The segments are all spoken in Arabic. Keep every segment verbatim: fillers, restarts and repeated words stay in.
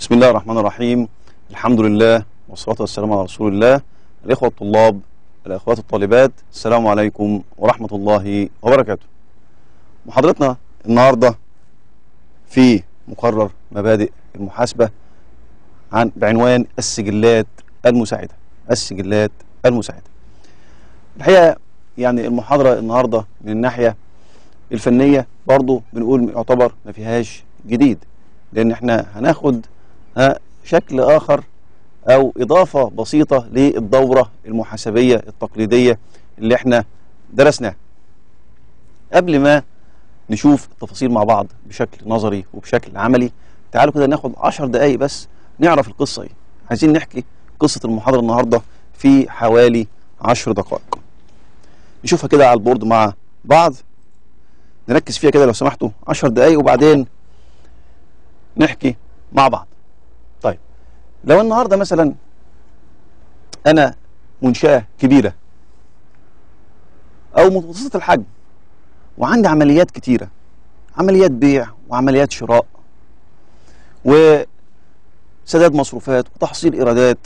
بسم الله الرحمن الرحيم. الحمد لله والصلاة والسلام على رسول الله. الإخوة الطلاب، الأخوات الطالبات، السلام عليكم ورحمة الله وبركاته. محاضرتنا النهاردة في مقرر مبادئ المحاسبة عن بعنوان السجلات المساعدة. السجلات المساعدة. الحقيقة يعني المحاضرة النهاردة من الناحية الفنية برضو بنقول يعتبر ما فيهاش جديد، لأن احنا هناخد شكل آخر أو إضافة بسيطة للدورة المحاسبية التقليدية اللي احنا درسناها. قبل ما نشوف التفاصيل مع بعض بشكل نظري وبشكل عملي، تعالوا كده ناخد عشر دقايق بس نعرف القصة ايه. عايزين نحكي قصة المحاضرة النهاردة في حوالي عشر دقائق. نشوفها كده على البورد مع بعض، نركز فيها كده لو سمحتوا عشر دقايق وبعدين نحكي مع بعض. طيب، لو النهارده مثلا انا منشأة كبيرة او متوسطة الحجم وعندي عمليات كتيرة، عمليات بيع وعمليات شراء وسداد مصروفات وتحصيل ايرادات،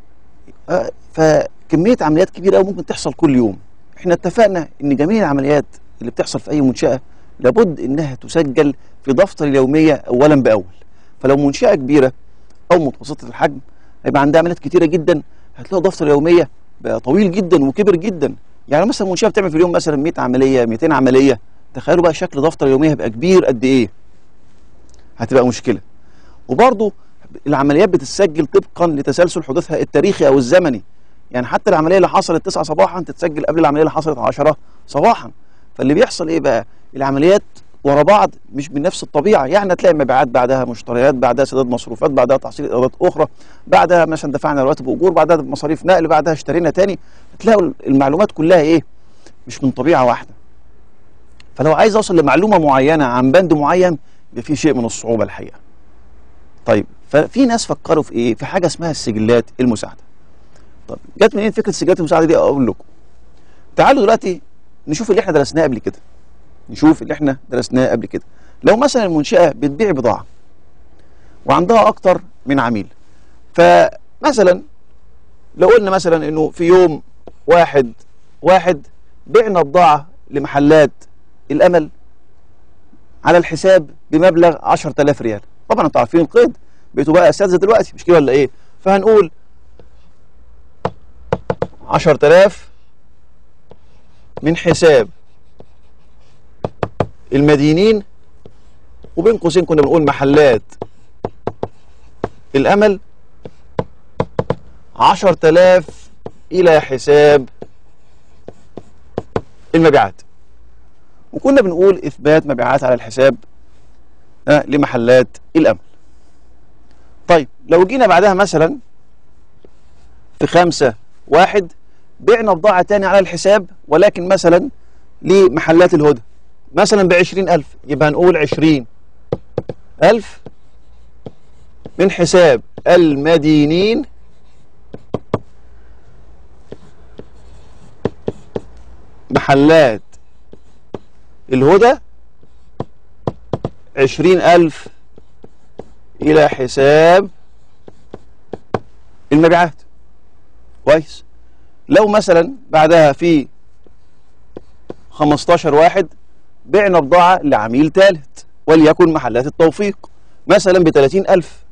فكمية عمليات كبيرة أوي ممكن تحصل كل يوم. احنا اتفقنا ان جميع العمليات اللي بتحصل في اي منشأة لابد انها تسجل في دفتر اليومية اولا باول. فلو منشأة كبيرة او متوسطة الحجم هيبقى عندها عمليات كتيرة جدا، هتلاقوا دفتر اليومية بقى طويل جدا وكبر جدا. يعني مثلا منشأة بتعمل في اليوم مثلا مئة عملية مئتين عملية، تخيلوا بقى شكل دفتر اليومية هيبقى كبير قد ايه، هتبقى مشكلة. وبرضه العمليات بتتسجل طبقا لتسلسل حدوثها التاريخي او الزمني. يعني حتى العملية اللي حصلت تسعة صباحا تتسجل قبل العملية اللي حصلت عشرة صباحا. فاللي بيحصل ايه بقى؟ العمليات ورا بعض مش بنفس الطبيعه. يعني هتلاقي مبيعات، بعدها مشتريات، بعدها سداد مصروفات، بعدها تحصيل ايرادات اخرى، بعدها مثلا دفعنا رواتب واجور، بعدها مصاريف نقل، بعدها اشترينا تاني. هتلاقوا المعلومات كلها ايه؟ مش من طبيعه واحده. فلو عايز اوصل لمعلومه معينه عن بند معين يبقى في شيء من الصعوبه الحقيقه. طيب، ففي ناس فكروا في ايه؟ في حاجه اسمها السجلات المساعده. طب جت منين فكره السجلات المساعده دي؟ اقول لكم. تعالوا دلوقتي نشوف اللي احنا درسناه قبل كده. نشوف اللي احنا درسناه قبل كده. لو مثلا المنشأة بتبيع بضاعة وعندها أكتر من عميل، فمثلا لو قلنا مثلا إنه في يوم واحد واحد بعنا بضاعة لمحلات الأمل على الحساب بمبلغ عشرة آلاف ريال. طبعا انتوا عارفين القيد، بقيتوا بقى أساتذة دلوقتي مش كده ولا إيه؟ فهنقول عشرة آلاف من حساب المدينين، وبين قوسين كنا بنقول محلات الأمل، عشرة آلاف إلى حساب المبيعات. وكنا بنقول إثبات مبيعات على الحساب آه لمحلات الأمل. طيب، لو جينا بعدها مثلا في خمسة واحد بعنا بضاعة تاني على الحساب ولكن مثلا لمحلات الهدى مثلا بعشرين ألف، يبقى هنقول عشرين ألف من حساب المدينين محلات الهدى، عشرين ألف إلى حساب المبيعات. كويس. لو مثلا بعدها في خمستاشر واحد بعنا بضاعة لعميل ثالث وليكن محلات التوفيق مثلا بثلاثين ألف،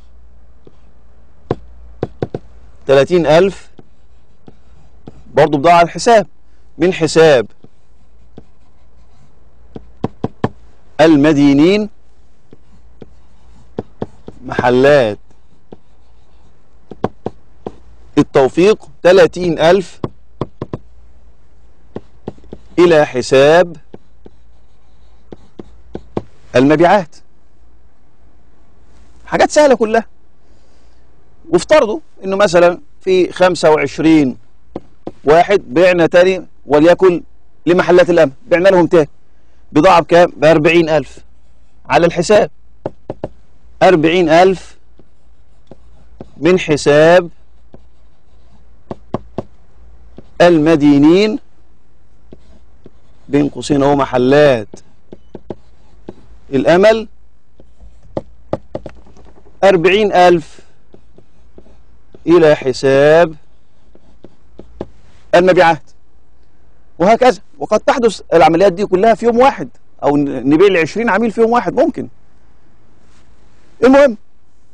ثلاثين ألف برضو بضاعة على الحساب من حساب المدينين محلات التوفيق، ثلاثين ألف إلى حساب المبيعات. حاجات سهلة كلها. وافترضوا انه مثلا في خمسة وعشرين واحد بعنا تاني وليكن لمحلات الأمل، بعنا لهم تاني بضاعة بكام؟ بأربعين ألف على الحساب، أربعين ألف من حساب المدينين بين قوسين اهو محلات الأمل، أربعين ألف إلى حساب المبيعات، وهكذا. وقد تحدث العمليات دي كلها في يوم واحد، أو نبيع ل عشرين عميل في يوم واحد ممكن. المهم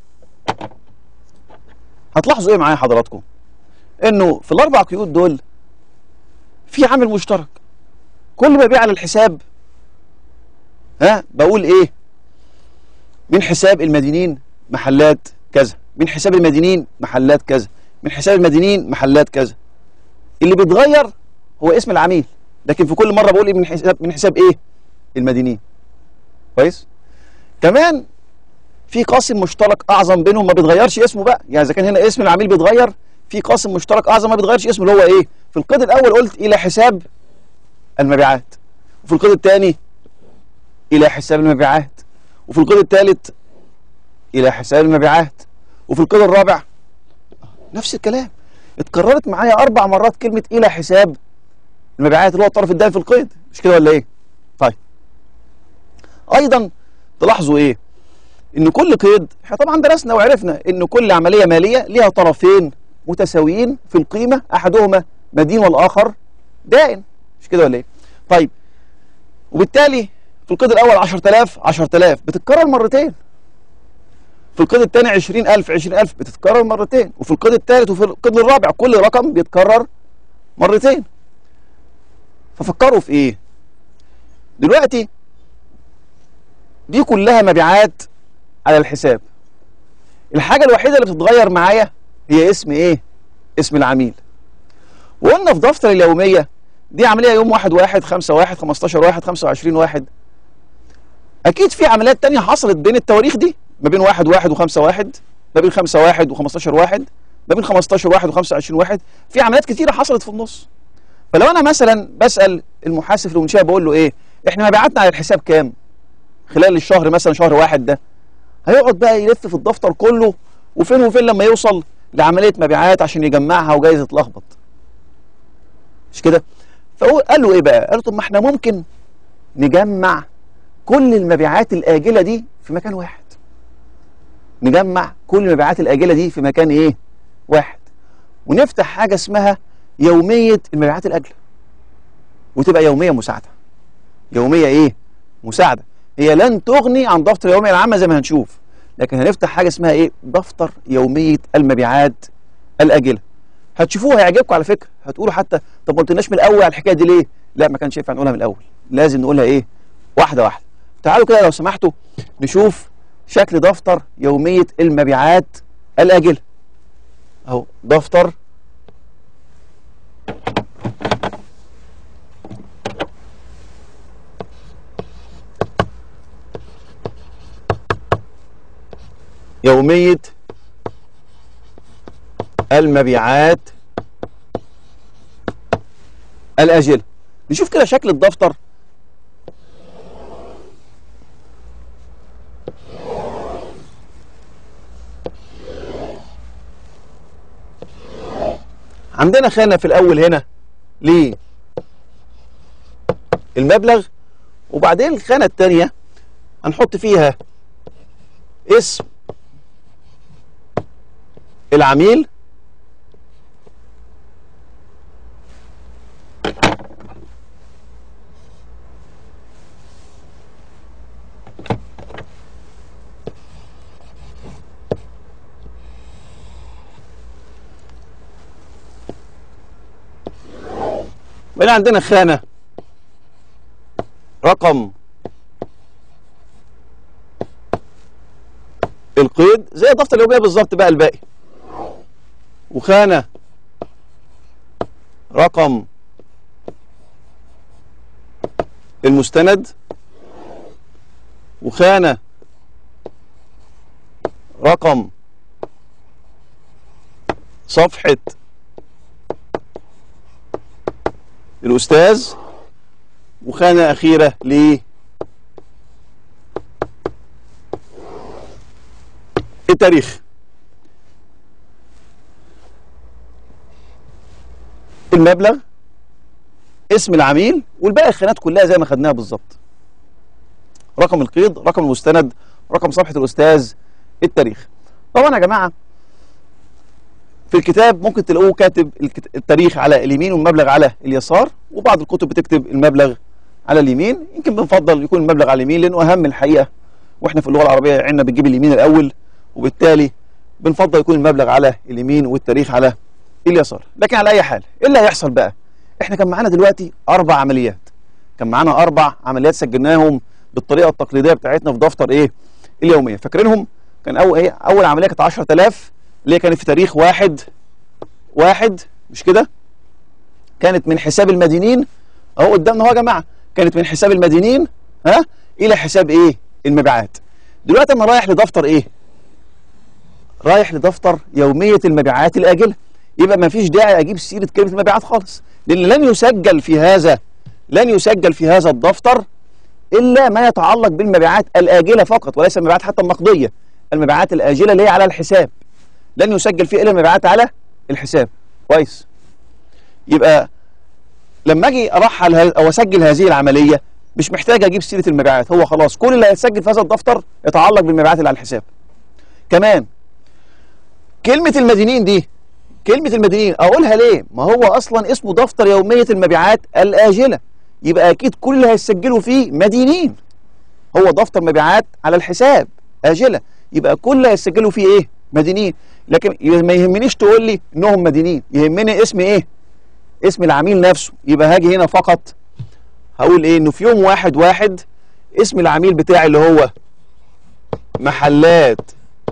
هتلاحظوا إيه معايا حضراتكم؟ إنه في الأربع قيود دول في عامل مشترك. كل ما بيع على الحساب ها بقول إيه؟ من حساب المدينين محلات كذا، من حساب المدينين محلات كذا، من حساب المدينين محلات كذا. اللي بيتغير هو اسم العميل، لكن في كل مره بقول ايه؟ من حساب من حساب ايه؟ المدينين. كويس؟ كمان في قاسم مشترك اعظم بينهم ما بيتغيرش اسمه بقى، يعني اذا كان هنا اسم العميل بيتغير، في قاسم مشترك اعظم ما بيتغيرش اسمه، اللي هو ايه؟ في القيد الاول قلت الى حساب المبيعات، وفي القيد الثاني الى حساب المبيعات، وفي القيد الثالث الى حساب المبيعات، وفي القيد الرابع نفس الكلام. اتكررت معايا اربع مرات كلمه الى حساب المبيعات اللي هو الطرف الثاني في القيد، مش كده ولا ايه؟ طيب ايضا تلاحظوا ايه؟ ان كل قيد، احنا طبعا درسنا وعرفنا ان كل عمليه ماليه ليها طرفين متساويين في القيمه، احدهما مدين والاخر دائن، مش كده ولا ايه؟ طيب وبالتالي في القيد الاول عشرة آلاف عشرة آلاف بتتكرر مرتين، في القيد الثاني عشرين ألف عشرين ألف بتتكرر مرتين، وفي القيد الثالث وفي القيد الرابع كل رقم بيتكرر مرتين. ففكروا في ايه؟ دلوقتي دي كلها مبيعات على الحساب. الحاجة الوحيدة اللي بتتغير معايا هي اسم ايه؟ اسم العميل. وقلنا في دفتر اليومية دي عملية يوم واحد واحد خمسة واحد خمستاشر واحد خمسة وعشرين واحد. أكيد في عمليات تانية حصلت بين التواريخ دي، ما بين واحد واحد وخمسة واحد، ما بين خمسة واحد وخمستاشر واحد، ما بين خمستاشر واحد وخمسة وعشرين واحد، في عمليات كتيرة حصلت في النص. فلو أنا مثلا بسأل المحاسب في المنشأة بقول له إيه؟ إحنا مبيعاتنا على الحساب كام؟ خلال الشهر مثلا شهر واحد ده، هيقعد بقى يلف في الدفتر كله وفين وفين لما يوصل لعملية مبيعات عشان يجمعها وجايز يتلخبط. مش كده؟ فقال له إيه بقى؟ قال له طب ما إحنا ممكن نجمع كل المبيعات الآجلة دي في مكان واحد. نجمع كل المبيعات الآجلة دي في مكان إيه؟ واحد. ونفتح حاجة اسمها يومية المبيعات الآجلة. وتبقى يومية مساعدة. يومية إيه؟ مساعدة. هي لن تغني عن دفتر اليومية العامة زي ما هنشوف، لكن هنفتح حاجة اسمها إيه؟ دفتر يومية المبيعات الآجلة. هتشوفوها هيعجبكم على فكرة، هتقولوا حتى طب ما قلتلناش من الأول على الحكاية دي ليه؟ لا ما كانش ينفع نقولها من الأول، لازم نقولها إيه؟ واحدة واحدة. تعالوا كده لو سمحتوا نشوف شكل دفتر يومية المبيعات الآجلة. أهو دفتر يومية المبيعات الآجلة. نشوف كده شكل الدفتر. عندنا خانة في الأول هنا للمبلغ، وبعدين الخانة الثانية هنحط فيها اسم العميل وهنا عندنا خانة رقم القيد زي الدفتر اليومية بالظبط بقى الباقي، وخانة رقم المستند، وخانة رقم صفحة الأستاذ، وخانة أخيرة للتاريخ. المبلغ، اسم العميل، والباقي الخانات كلها زي ما خدناها بالظبط. رقم القيد، رقم المستند، رقم صفحة الأستاذ، التاريخ. طبعا يا جماعه في الكتاب ممكن تلاقوه كاتب التاريخ على اليمين والمبلغ على اليسار، وبعض الكتب بتكتب المبلغ على اليمين. يمكن بنفضل يكون المبلغ على اليمين لانه اهم الحقيقه، واحنا في اللغه العربيه عندنا بتجيب اليمين الاول، وبالتالي بنفضل يكون المبلغ على اليمين والتاريخ على اليسار. لكن على اي حال ايه اللي هيحصل بقى؟ احنا كان معانا دلوقتي اربع عمليات، كان معانا اربع عمليات سجلناهم بالطريقه التقليديه بتاعتنا في دفتر ايه اليوميه. فاكرينهم؟ كان اول ايه اول عمليه كانت عشرة آلاف اللي هي كانت في تاريخ واحد واحد مش كده؟ كانت من حساب المدينين اهو قدامنا اهو يا جماعه، كانت من حساب المدينين ها الى حساب ايه المبيعات. دلوقتي انا رايح لدفتر ايه؟ رايح لدفتر يوميه المبيعات الاجله، يبقى ما فيش داعي اجيب سيره كلمه المبيعات خالص، لان لن يسجل في هذا لن يسجل في هذا الدفتر الا ما يتعلق بالمبيعات الاجله فقط، وليس المبيعات حتى النقديه. المبيعات الاجله اللي هي على الحساب لن يسجل فيها الا المبيعات على الحساب. كويس؟ يبقى لما اجي ارحل او اسجل هذه العمليه مش محتاج اجيب سيره المبيعات، هو خلاص كل اللي هيتسجل في هذا الدفتر يتعلق بالمبيعات اللي على الحساب. كمان كلمه المدينين دي، كلمه المدينين اقولها ليه؟ ما هو اصلا اسمه دفتر يوميه المبيعات الاجله، يبقى اكيد كل اللي هيسجلوا فيه مدينين. هو دفتر مبيعات على الحساب اجله، يبقى كل اللي هيسجلوا فيه ايه؟ مدينين. لكن ما يهمنيش تقول لي انهم مدينين، يهمني اسم ايه؟ اسم العميل نفسه. يبقى هاجي هنا فقط هقول ايه؟ انه في يوم واحد واحد اسم العميل بتاعي اللي هو محلات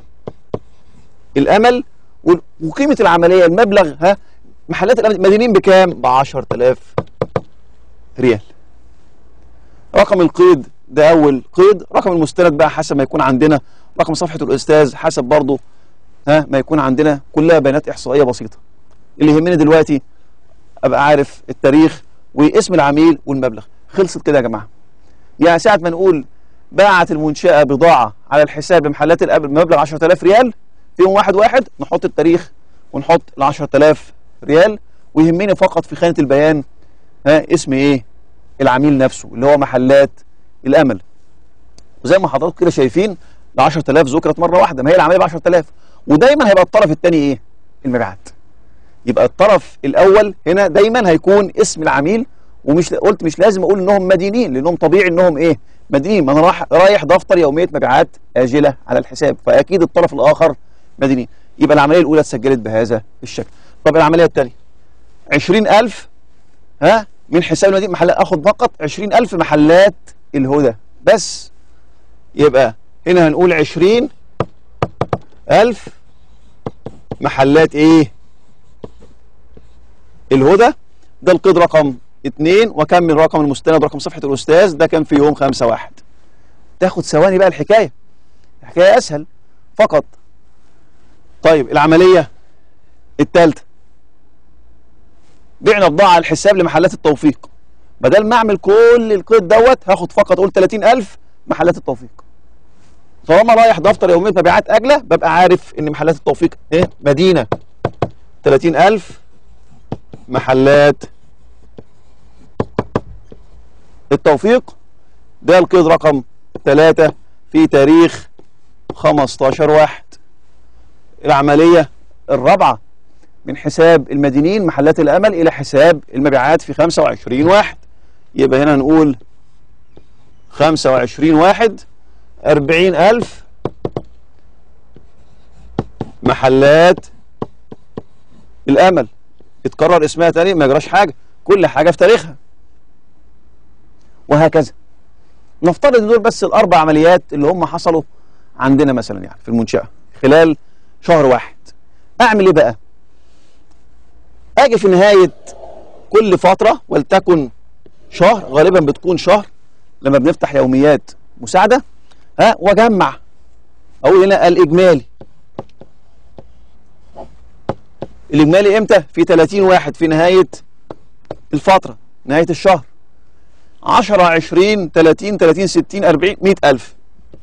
الامل، وقيمه العمليه المبلغ ها محلات الامل مدينين بكام؟ ب عشرة آلاف ريال. رقم القيد ده اول قيد، رقم المستند بقى حسب ما يكون عندنا، رقم صفحه الاستاذ حسب برضه ها ما يكون عندنا، كلها بيانات احصائيه بسيطه. اللي يهمني دلوقتي ابقى عارف التاريخ واسم العميل والمبلغ. خلصت كده يا جماعه. يعني ساعه ما نقول باعت المنشاه بضاعه على الحساب بمحلات الامل بمبلغ عشرة آلاف ريال في يوم واحد واحد، نحط التاريخ ونحط ال عشرة آلاف ريال، ويهمني فقط في خانه البيان ها اسم ايه؟ العميل نفسه اللي هو محلات الامل. وزي ما حضراتكم كده شايفين ال عشرة آلاف ذكرت مره واحده، ما هي العمليه ب عشرة آلاف، ودايما هيبقى الطرف الثاني ايه؟ المبيعات. يبقى الطرف الاول هنا دايما هيكون اسم العميل، ومش قلت مش لازم اقول انهم مدينين لانهم طبيعي انهم ايه؟ مدينين، ما انا رايح رايح دفتر يوميه مبيعات اجله على الحساب، فاكيد الطرف الاخر مدينين. يبقى العمليه الاولى اتسجلت بهذا الشكل. طب العمليه الثانيه عشرين ألف ها من حساب المدينين محلات، اخد فقط عشرين ألف محلات الهدى بس. يبقى هنا هنقول عشرين ألف محلات ايه؟ الهدى. ده القيد رقم اتنين، واكمل رقم المستند رقم صفحه الاستاذ، ده كان في يوم خمسة واحد. تاخد ثواني بقى الحكايه، الحكايه اسهل فقط. طيب العمليه الثالثه بعنا بضاعه على الحساب لمحلات التوفيق، بدل ما اعمل كل القيد دوت هاخد فقط اقول ثلاثين ألف محلات التوفيق. طالما رايح دفتر يوميه مبيعات اجله ببقى عارف ان محلات التوفيق ايه؟ مدينه. ثلاثين ألف محلات التوفيق. ده القيد رقم ثلاثة في تاريخ خمستاشر واحد. العملية الرابعة من حساب المدينين محلات الأمل إلى حساب المبيعات في خمسة وعشرين واحد. يبقى هنا نقول خمسة وعشرين واحد أربعين ألف محلات الأمل. اتكرر اسمها تاني ما يجراش حاجة، كل حاجة في تاريخها. وهكذا. نفترض دول بس الأربع عمليات اللي هم حصلوا عندنا مثلا يعني في المنشأة خلال شهر واحد. أعمل إيه بقى؟ أجي في نهاية كل فترة ولتكن شهر، غالبا بتكون شهر لما بنفتح يوميات مساعدة، ها وأجمع. أقول هنا الإجمالي. الإجمالي إمتى؟ في ثلاثين واحد في نهاية الفترة، نهاية الشهر. عشرة عشرين ثلاثين ثلاثين ستين أربعين مئة ألف.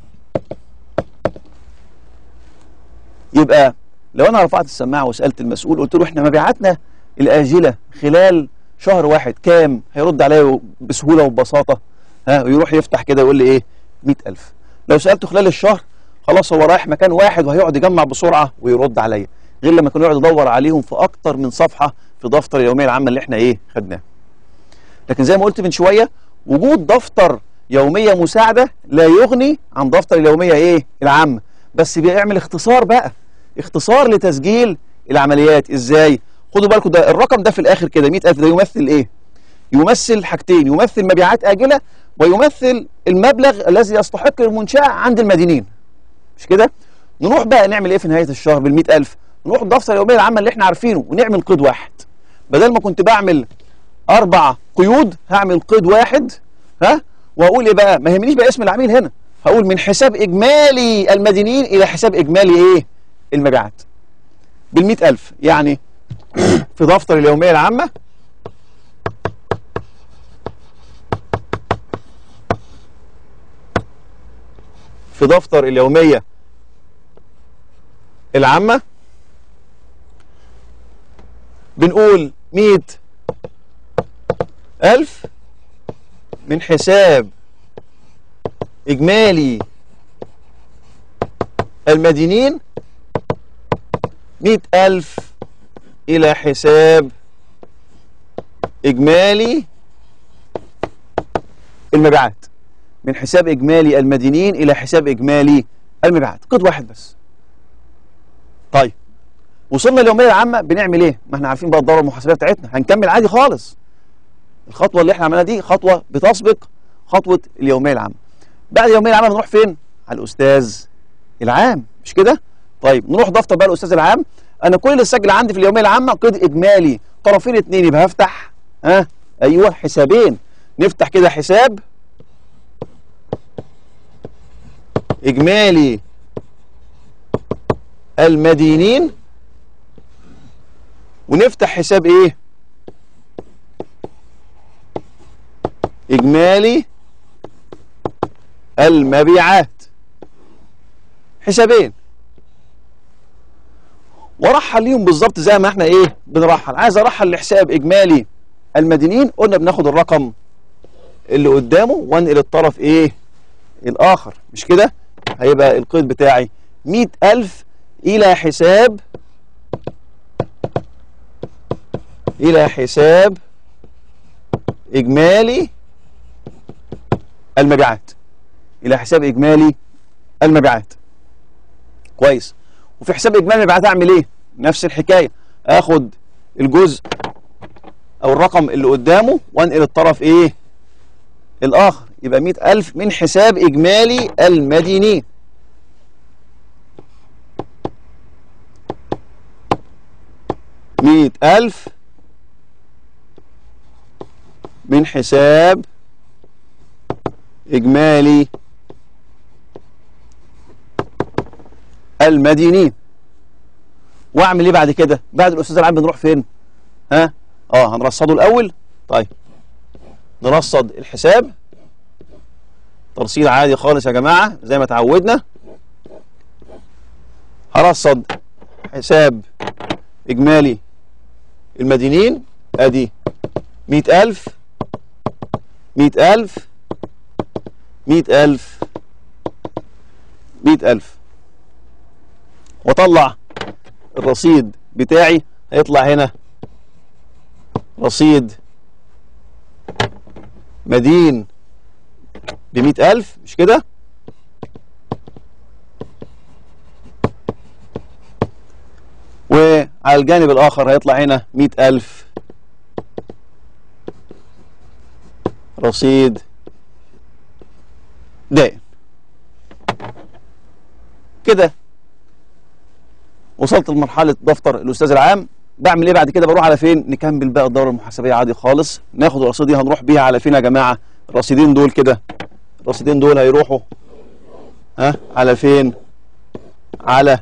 يبقى لو أنا رفعت السماعة وسألت المسؤول قلت له إحنا مبيعاتنا الآجلة خلال شهر واحد كام؟ هيرد عليا بسهولة وببساطة، ها ويروح يفتح كده يقول لي إيه؟ مئة ألف. لو سألته خلال الشهر خلاص هو رايح مكان واحد وهيقعد يجمع بسرعه ويرد عليا، غير لما كان يقعد يدور عليهم في اكتر من صفحه في دفتر اليوميه العامه اللي احنا ايه خدناه. لكن زي ما قلت من شويه، وجود دفتر يوميه مساعده لا يغني عن دفتر اليوميه ايه العامه، بس بيعمل اختصار بقى، اختصار لتسجيل العمليات. ازاي؟ خدوا بالكم ده الرقم ده في الاخر كده مئة ألف، ده يمثل ايه؟ يمثل حاجتين، يمثل مبيعات آجلة ويمثل المبلغ الذي يستحق المنشأة عند المدينين، مش كده؟ نروح بقى نعمل ايه في نهاية الشهر بالمئة ألف؟ نروح الدفتر اليومية العامة اللي احنا عارفينه ونعمل قيد واحد. بدل ما كنت بعمل أربع قيود هعمل قيد واحد، ها؟ وأقول ايه بقى؟ ما يهمنيش بقى اسم العميل هنا، هقول من حساب إجمالي المدينين إلى حساب إجمالي ايه؟ المبيعات. بالمئة ألف، يعني في دفتر اليومية العامة في دفتر اليومية العامة بنقول مئة ألف من حساب إجمالي المدينين، مئة ألف إلى حساب إجمالي المبيعات. من حساب إجمالي المدينين إلى حساب إجمالي المبيعات، قيد واحد بس. طيب وصلنا اليومية العامة بنعمل إيه؟ ما احنا عارفين بقى الدورة المحاسبية بتاعتنا، هنكمل عادي خالص. الخطوة اللي احنا عملناها دي خطوة بتسبق خطوة اليومية العامة. بعد اليومية العامة بنروح فين؟ على الأستاذ العام، مش كده؟ طيب نروح دفتر بقى الأستاذ العام. أنا كل اللي سجل عندي في اليومية العامة قيد إجمالي طرفين اتنين، يبقى هفتح ها؟ أيوه حسابين. نفتح كده حساب إجمالي المدينين، ونفتح حساب إيه؟ إجمالي المبيعات، حسابين. ورحل ليهم بالظبط زي ما احنا ايه بنرحل. عايز ارحل لحساب إجمالي المدينين، قلنا بناخد الرقم اللي قدامه وانقل الطرف ايه الآخر، مش كده؟ هيبقى القيد بتاعي مئة ألف إلى حساب إلى حساب إجمالي المبيعات، إلى حساب إجمالي المبيعات. كويس. وفي حساب إجمالي المبيعات أعمل إيه؟ نفس الحكاية، آخد الجزء أو الرقم اللي قدامه وانقل الطرف إيه الآخر، يبقى مئة ألف من حساب إجمالي المدينين. مئة ألف من حساب إجمالي المدينين. واعمل ايه بعد كده؟ بعد الأستاذ العام بنروح فين؟ ها؟ اه هنرصده الأول. طيب نرصد الحساب ترصيد عادي خالص يا جماعة زي ما تعودنا. هرصد حساب إجمالي المدينين، ادي مئة ألف مئة ألف مئة ألف مئة ألف، واطلع الرصيد بتاعي. هيطلع هنا رصيد مدين بمئة ألف، مش كده؟ وعلى الجانب الآخر هيطلع هنا مئة ألف رصيد دائن. كده وصلت لمرحلة دفتر الأستاذ العام. بعمل ايه بعد كده؟ بروح على فين؟ نكمل بقى الدورة المحاسبية عادي خالص. ناخد الرصيد دي هنروح بيها على فين يا جماعة؟ الرصيدين دول كده، الرصيدين دول هيروحوا ها على فين؟ على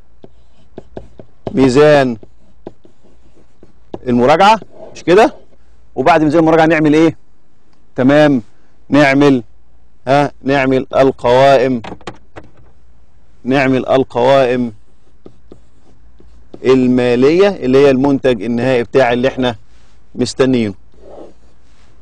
ميزان المراجعة، مش كده؟ وبعد ميزان المراجعة نعمل ايه؟ تمام، نعمل ها نعمل القوائم نعمل القوائم المالية اللي هي المنتج النهائي بتاع اللي احنا مستنيينه.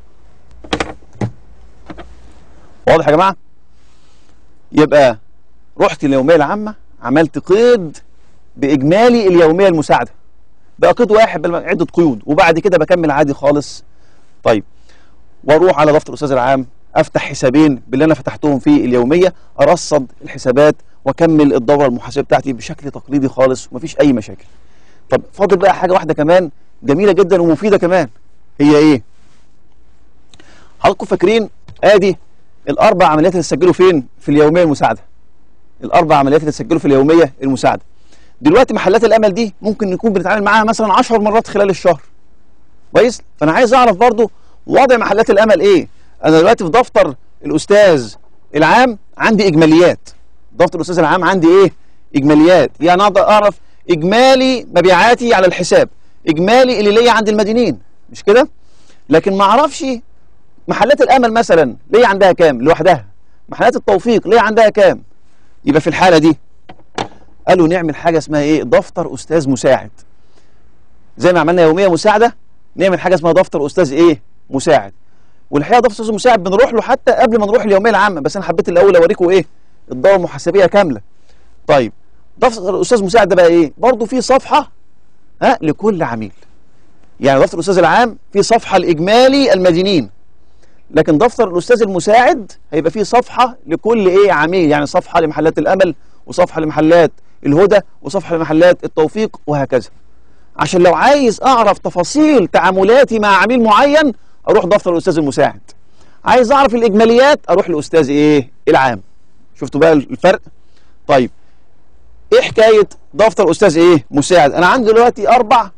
واضح يا جماعة؟ يبقى رحت اليوميه العامه عملت قيد باجمالي اليوميه المساعده، بقى قيد واحد بل عده قيود، وبعد كده بكمل عادي خالص. طيب واروح على دفتر الاستاذ العام افتح حسابين باللي انا فتحتهم في اليوميه، ارصد الحسابات واكمل الدوره المحاسبيه بتاعتي بشكل تقليدي خالص ومفيش اي مشاكل. طب فاضل بقى حاجه واحده كمان جميله جدا ومفيده كمان، هي ايه؟ حضراتكم فاكرين ادي الاربع عمليات اللي سجلوا فين؟ في اليوميه المساعده. الاربع عمليات اللي سجلوا في اليوميه المساعده. دلوقتي محلات الامل دي ممكن نكون بنتعامل معاها مثلا عشر مرات خلال الشهر. كويس؟ فانا عايز اعرف برضو وضع محلات الامل ايه؟ انا دلوقتي في دفتر الاستاذ العام عندي اجماليات. دفتر الاستاذ العام عندي ايه؟ اجماليات، يعني اقدر اعرف اجمالي مبيعاتي على الحساب، اجمالي اللي ليا عند المدينين، مش كده؟ لكن ما اعرفش محلات الامل مثلا ليه عندها كام لوحدها، محلات التوفيق ليه عندها كام. يبقى في الحاله دي قالوا نعمل حاجه اسمها ايه؟ دفتر استاذ مساعد. زي ما عملنا يوميه مساعده نعمل حاجه اسمها دفتر استاذ ايه؟ مساعد. والحقيقه دفتر استاذ مساعد بنروح له حتى قبل ما نروح اليوميه العامه، بس انا حبيت الاول اوريكم ايه؟ الدوره المحاسبيه كامله. طيب دفتر الاستاذ مساعد ده بقى ايه؟ برضه في صفحه ها لكل عميل. يعني دفتر الاستاذ العام في صفحه الاجمالي المدينين، لكن دفتر الاستاذ المساعد هيبقى فيه صفحه لكل ايه؟ عميل، يعني صفحه لمحلات الامل وصفحه لمحلات الهدى وصفحه لمحلات التوفيق وهكذا. عشان لو عايز اعرف تفاصيل تعاملاتي مع عميل معين اروح دفتر الاستاذ المساعد. عايز اعرف الاجماليات اروح لاستاذ ايه؟ العام. شفتوا بقى الفرق؟ طيب ايه حكايه دفتر استاذ ايه؟ مساعد؟ انا عندي دلوقتي اربع،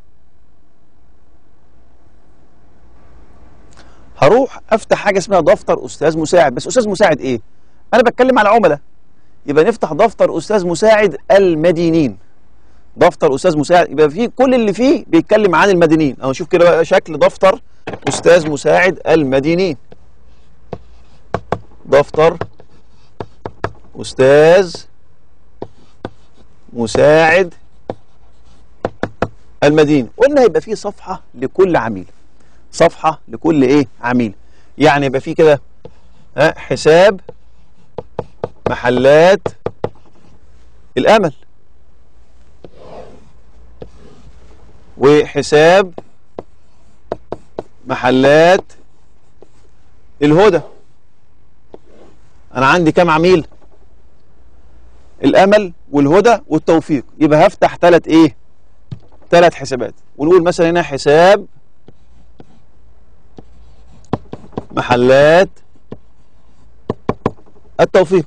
هروح افتح حاجه اسمها دفتر استاذ مساعد. بس استاذ مساعد ايه؟ انا بتكلم على عملاء، يبقى نفتح دفتر استاذ مساعد المدينين. دفتر استاذ مساعد يبقى فيه كل اللي فيه بيتكلم عن المدينين. اهو شوف كده بقى شكل دفتر استاذ مساعد المدينين. دفتر استاذ مساعد المدينين، قلنا هيبقى فيه صفحه لكل عميل، صفحه لكل ايه؟ عميل. يعني يبقى فيه كده ها حساب محلات الامل، وحساب محلات الهدى. انا عندي كام عميل؟ الامل والهدى والتوفيق. يبقى هفتح ثلاث ايه؟ ثلاث حسابات، ونقول مثلا هنا حساب محلات التوفيق.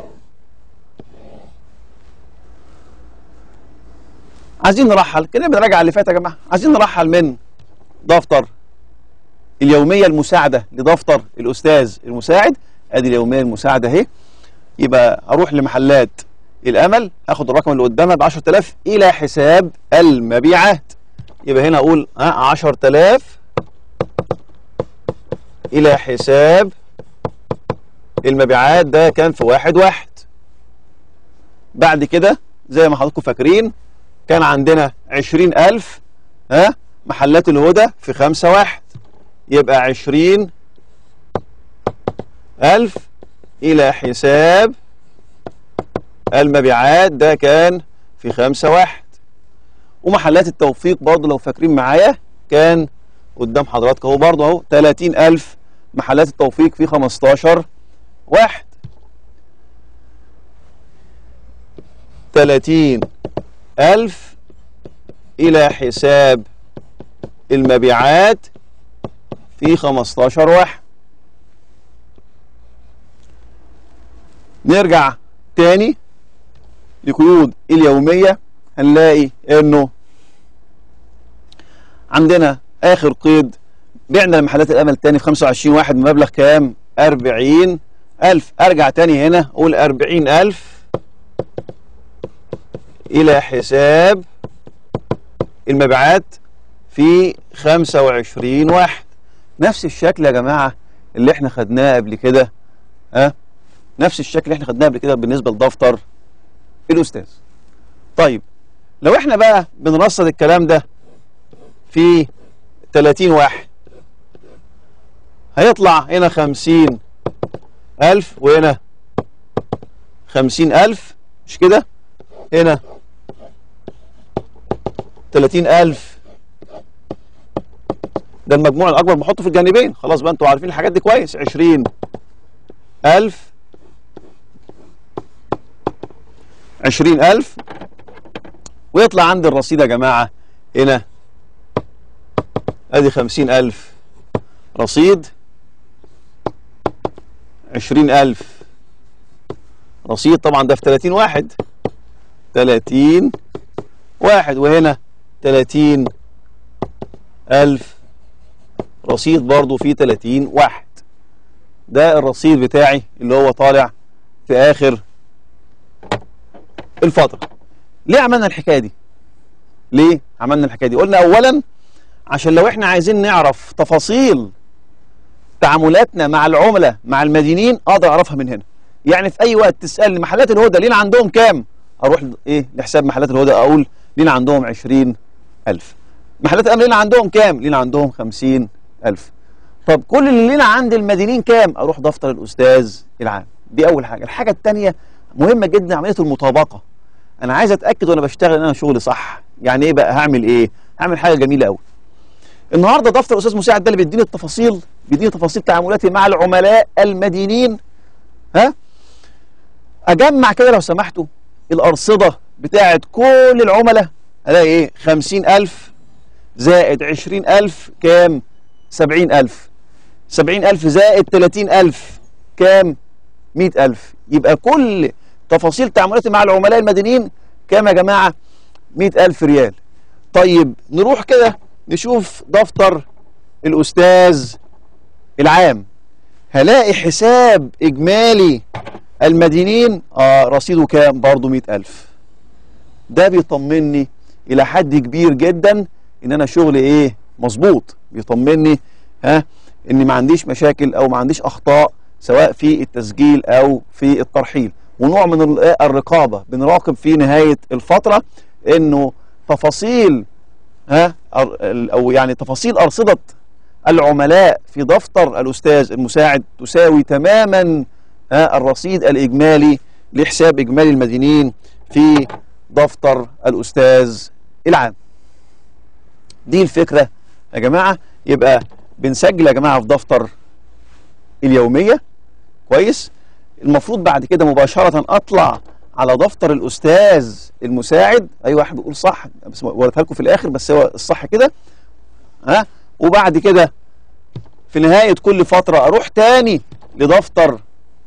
عايزين نرحل كده، بنراجع اللي فات يا جماعه. عايزين نرحل من دفتر اليوميه المساعده لدفتر الاستاذ المساعد. ادي اليوميه المساعده اهي. يبقى اروح لمحلات الامل، اخد الرقم اللي قدامها ب عشرة آلاف الى حساب المبيعات. يبقى هنا اقول ها عشرة آلاف الى حساب المبيعات. ده كان في واحد واحد. بعد كده زي ما حضراتكم فاكرين كان عندنا عشرين ألف ها محلات الهدى في خمسة واحد. يبقى عشرين ألف إلى حساب المبيعات. ده كان في خمسة واحد. ومحلات التوفيق برضه لو فاكرين معايا كان قدام حضراتكم اهو برضه اهو ثلاثين ألف محلات التوفيق في خمستاشر واحد. ثلاثين ألف إلى حساب المبيعات في خمستاشر واحد. نرجع تاني لقيود اليومية، هنلاقي انه عندنا اخر قيد بعنا لمحلات الامل تاني في خمسة وعشرين واحد بمبلغ كام؟ أربعين ألف. ارجع تاني هنا اقول أربعين ألف الى حساب المبيعات في خمسة وعشرين واحد. نفس الشكل يا جماعة اللي احنا خدناه قبل كده، ها؟ نفس الشكل اللي احنا خدناه قبل كده بالنسبة لدفتر الأستاذ. طيب لو احنا بقى بنرصد الكلام ده في ثلاثين واحد هيطلع هنا خمسين ألف وهنا خمسين ألف مش كده؟ هنا تلاتين ألف، ده المجموع الأكبر بحطه في الجانبين، خلاص بقى أنتوا عارفين الحاجات دي كويس. عشرين ألف، عشرين ألف، ويطلع عندي الرصيد يا جماعة هنا أدي خمسين ألف رصيد، عشرين ألف رصيد، طبعا ده في تلاتين واحد، تلاتين واحد، وهنا تلاتين ألف رصيد برضو في تلاتين واحد. ده الرصيد بتاعي اللي هو طالع في آخر الفترة. ليه عملنا الحكاية دي؟ ليه عملنا الحكاية دي؟ قلنا أولا عشان لو احنا عايزين نعرف تفاصيل تعاملاتنا مع العملاء مع المدينين اقدر اعرفها من هنا. يعني في اي وقت تسالني محلات الهدى لينا عندهم كام، اروح ايه لحساب محلات الهدى اقول لينا عندهم عشرين ألف. محلات الامن لينا عندهم كام؟ لينا عندهم خمسين ألف. طب كل اللي لينا عند المدينين كام؟ اروح دفتر الاستاذ العام. دي اول حاجه. الحاجه الثانيه مهمه جدا، عمليه المطابقه. انا عايز اتاكد وانا بشتغل ان انا شغلي صح. يعني ايه بقى؟ هعمل ايه؟ هعمل حاجه جميله قوي. النهارده دفتر الاستاذ مساعد ده اللي بيديني التفاصيل، بيديني تفاصيل تعاملاتي مع العملاء المدينين. ها؟ اجمع كده لو سمحتوا الارصده بتاعه كل العملاء، الاقي ايه؟ خمسين ألف زائد عشرين ألف كام؟ سبعين ألف. سبعين ألف زائد تلاتين ألف كام؟ مئة ألف. يبقى كل تفاصيل تعاملاتي مع العملاء المدينين كام يا جماعه؟ مئة ألف ريال. طيب نروح كده نشوف دفتر الأستاذ العام، هلاقي حساب إجمالي المدينين آه رصيده كام؟ برضه مئة ألف. ده بيطمني إلى حد كبير جدا إن أنا شغلي إيه؟ مظبوط. بيطمني ها إني ما عنديش مشاكل أو ما عنديش أخطاء سواء في التسجيل أو في الترحيل. ونوع من الرقابة، بنراقب في نهاية الفترة إنه تفاصيل ها او يعني تفاصيل ارصده العملاء في دفتر الاستاذ المساعد تساوي تماما ها الرصيد الاجمالي لحساب اجمالي المدينين في دفتر الاستاذ العام. دي الفكره يا جماعه. يبقى بنسجل يا جماعه في دفتر اليوميه كويس. المفروض بعد كده مباشره اطلع على دفتر الاستاذ المساعد. اي واحد بيقول صح بس وريتها لكم في الاخر، بس هو الصح كده. ها؟ وبعد كده في نهايه كل فتره اروح تاني لدفتر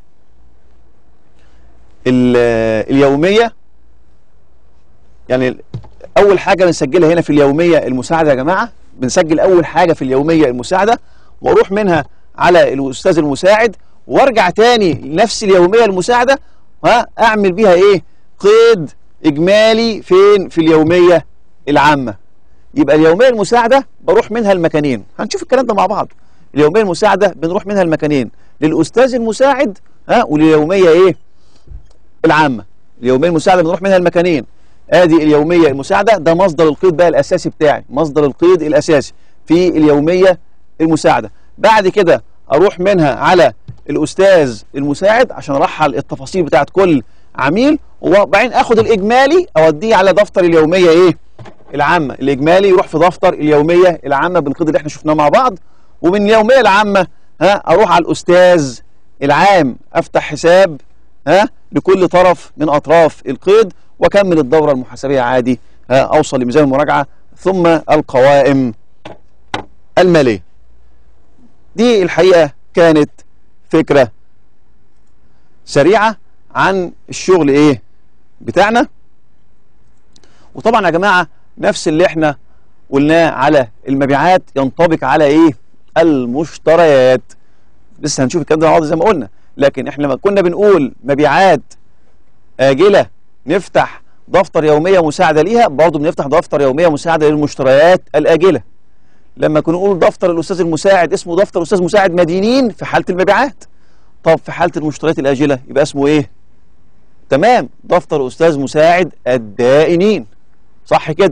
اليوميه. يعني اول حاجه بنسجلها هنا في اليوميه المساعده يا جماعه، بنسجل اول حاجه في اليوميه المساعده واروح منها على الاستاذ المساعد وارجع تاني لنفس اليوميه المساعده. ها؟ اعمل بيها ايه؟ قيد اجمالي فين؟ في اليوميه العامه. يبقى اليوميه المساعده بروح منها المكانين، هنشوف الكلام ده مع بعض. اليوميه المساعده بنروح منها المكانين، للاستاذ المساعد ها ولليوميه ايه؟ العامه. اليوميه المساعده بنروح منها المكانين. ادي اليوميه المساعده، ده مصدر القيد بقى الاساسي بتاعي، مصدر القيد الاساسي في اليوميه المساعده. بعد كده اروح منها على الاستاذ المساعد عشان ارحل التفاصيل بتاعت كل عميل، وبعدين اخد الاجمالي اوديه على دفتر اليوميه ايه؟ العامه. الاجمالي يروح في دفتر اليوميه العامه بالقيد اللي احنا شفناه مع بعض. ومن اليوميه العامه ها اروح على الاستاذ العام، افتح حساب ها لكل طرف من اطراف القيد واكمل الدوره المحاسبيه عادي. ها اوصل لميزان المراجعه ثم القوائم الماليه. دي الحقيقه كانت فكره سريعه عن الشغل ايه بتاعنا. وطبعا يا جماعه نفس اللي احنا قلناه على المبيعات ينطبق على ايه؟ المشتريات. لسه هنشوف الكلام ده زي ما قلنا، لكن احنا لما كنا بنقول مبيعات آجلة نفتح دفتر يومية مساعدة ليها، برضه بنفتح دفتر يومية مساعدة للمشتريات الآجلة. لما كنا نقول دفتر الأستاذ المساعد اسمه دفتر أستاذ مساعد مدينين في حالة المبيعات. طب في حالة المشتريات الآجلة يبقى اسمه إيه؟ تمام، دفتر أستاذ مساعد الدائنين. صح كده؟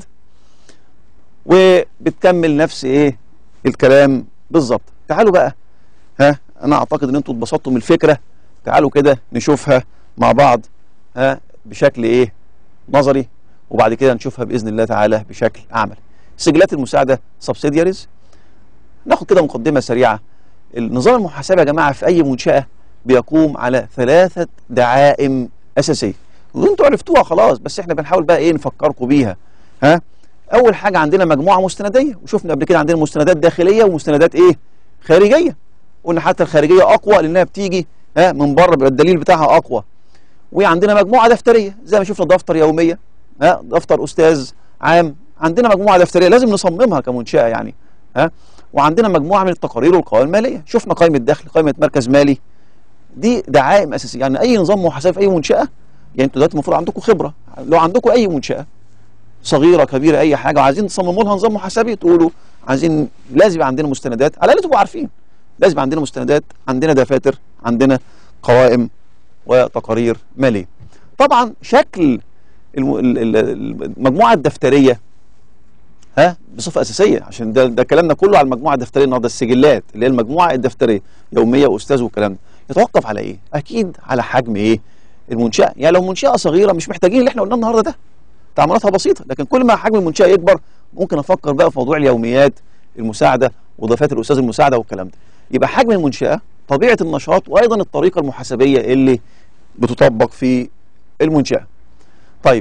وبتكمل نفس إيه؟ الكلام بالظبط. تعالوا بقى، ها أنا أعتقد إن أنتوا اتبسطتوا من الفكرة. تعالوا كده نشوفها مع بعض. ها بشكل ايه نظري، وبعد كده نشوفها باذن الله تعالى بشكل عملي. السجلات المساعده سبسيدياريز، ناخد كده مقدمه سريعه. النظام المحاسبه يا جماعه في اي منشاه بيقوم على ثلاثه دعائم اساسيه، وانتوا عرفتوها خلاص، بس احنا بنحاول بقى ايه نفكركم بيها. ها، اول حاجه عندنا مجموعه مستنديه، وشفنا قبل كده عندنا مستندات داخليه ومستندات ايه خارجيه. قلنا حتى الخارجيه اقوى لانها بتيجي ها من بره، بيبقى الدليل بتاعها اقوى. وعندنا مجموعه دفتريه زي ما شفنا، دفتر يوميه، ها، دفتر استاذ عام. عندنا مجموعه دفتريه لازم نصممها كمنشاه يعني. ها، وعندنا مجموعه من التقارير والقوائم الماليه، شفنا قائمه دخل، قائمه مركز مالي. دي دعائم اساسيه. يعني اي نظام محاسبه في اي منشاه، يعني انتوا دلوقتي المفروض عندكم خبره، لو عندكم اي منشاه صغيره كبيره اي حاجه وعايزين تصمموا لها نظام محاسبي، تقولوا عايزين لازم يبقى عندنا مستندات، على الاقل تبقوا عارفين لازم يبقى عندنا مستندات، عندنا دفاتر، عندنا قوائم وتقارير ماليه. طبعا شكل المجموعه الدفتريه ها بصفه اساسيه، عشان ده, ده كلامنا كله على المجموعه الدفتريه النهارده، السجلات اللي هي المجموعه الدفتريه يوميه واستاذ والكلام ده، يتوقف على ايه؟ اكيد على حجم ايه؟ المنشاه. يعني لو منشاه صغيره مش محتاجين اللي احنا قلناه النهارده ده، تعاملاتها بسيطه، لكن كل ما حجم المنشاه يكبر ممكن افكر بقى في موضوع اليوميات المساعده وضفات الاستاذ المساعده والكلام ده. يبقى حجم المنشاه، طبيعه النشاط، وايضا الطريقه المحاسبيه اللي بتطبق في المنشاه. طيب